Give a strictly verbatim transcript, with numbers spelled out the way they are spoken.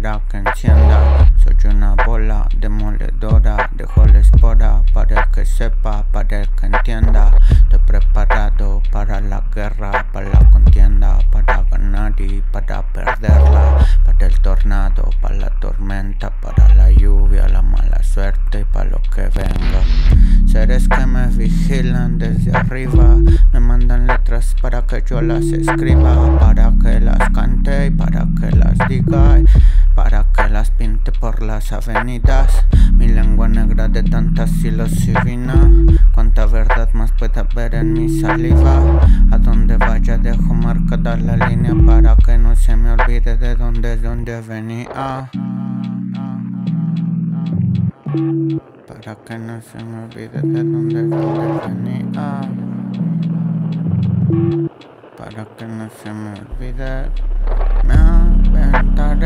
para que encienda. Soy una bola demoledora, dejo la espora para el que sepa, para el que entienda. Estoy preparado para la guerra, para la contienda, para ganar y para perderla, para el tornado, para la tormenta, para la lluvia, la mala suerte y para lo que venga. Seres que me vigilan desde arriba, me mandan letras para que yo las escriba, para que las cante y para que las diga, para que las pinte por las avenidas. Mi lengua negra de tanta psilocibina, cuánta verdad más puede haber en mi saliva. A donde vaya dejo marcada la línea para que no se me olvide de dónde es donde venía. Para que no se me olvide de dónde es donde venía. Para que no se me olvide. Me aventaron